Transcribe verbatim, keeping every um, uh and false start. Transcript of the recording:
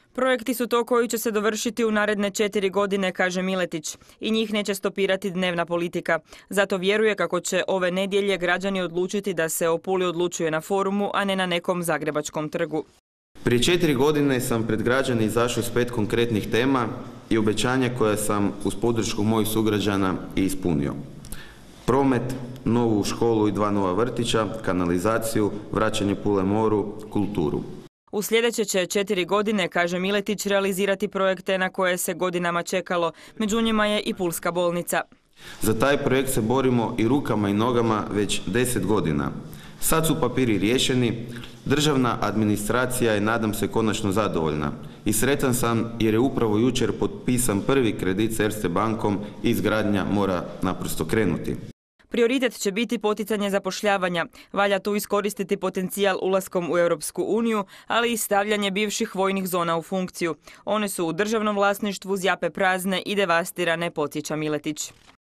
Projekti su to koji će se dovršiti u naredne četiri godine, kaže Miletić, i njih neće stopirati dnevna politika. Zato vjeruje kako će ove nedjelje građani odlučiti da se o Puli odlučuje na forumu, a ne na nekom zagrebačkom trgu. Prije četiri godine sam pred građane izašao s pet konkretnih tema i obećanja koja sam uz podršku mojih sugrađana i ispunio. Promet, novu školu i dva nova vrtića, kanalizaciju, vraćanje Pule moru, kulturu. U sljedeće će četiri godine, kaže Miletić, realizirati projekte na koje se godinama čekalo. Među njima je i Pulska bolnica. Za taj projekt se borimo i rukama i nogama već deset godina. Sad su papiri riješeni, državna administracija je, nadam se, konačno zadovoljna. I sretan sam jer je upravo jučer potpisan prvi kredit s Erste bankom i izgradnja mora naprosto krenuti. Prioritet će biti poticanje zapošljavanja. Valja tu iskoristiti potencijal ulaskom u Europsku uniju, ali i stavljanje bivših vojnih zona u funkciju. One su u državnom vlasništvu, zjape prazne i devastirane, podsjeća Miletić.